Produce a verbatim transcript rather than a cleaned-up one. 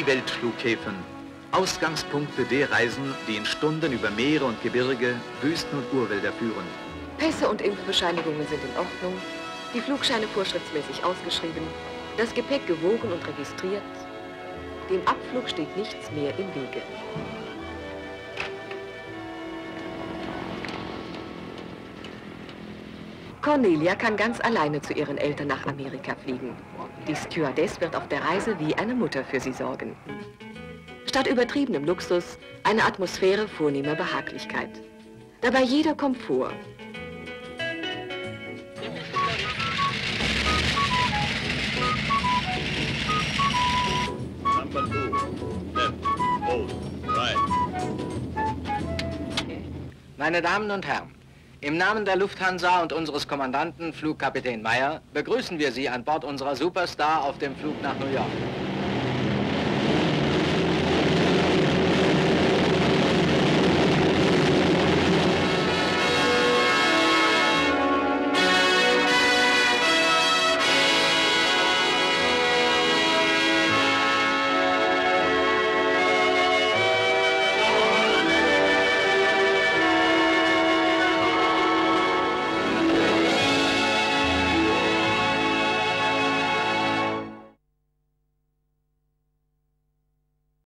Weltflughäfen. Ausgangspunkte der Reisen, die in Stunden über Meere und Gebirge, Wüsten und Urwälder führen. Pässe und Impfbescheinigungen sind in Ordnung, die Flugscheine vorschriftsmäßig ausgeschrieben, das Gepäck gewogen und registriert. Dem Abflug steht nichts mehr im Wege. Cornelia kann ganz alleine zu ihren Eltern nach Amerika fliegen. Die Stewardess wird auf der Reise wie eine Mutter für sie sorgen. Statt übertriebenem Luxus eine Atmosphäre vornehmer Behaglichkeit. Dabei jeder Komfort. Meine Damen und Herren, im Namen der Lufthansa und unseres Kommandanten, Flugkapitän Meyer, begrüßen wir Sie an Bord unserer Superstar auf dem Flug nach New York.